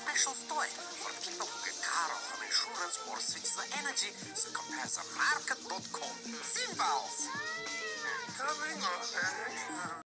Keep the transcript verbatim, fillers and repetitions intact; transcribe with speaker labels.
Speaker 1: special story for people who get car or home insurance or switch the energy, so compare the market dot com. Simples! Coming on.